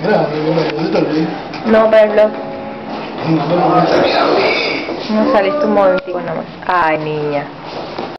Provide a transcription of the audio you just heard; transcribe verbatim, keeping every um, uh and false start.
Mira, ¿dónde está el video? No, para el blog. No, no, no, no. No saliste un momentico nomás. Ay, niña.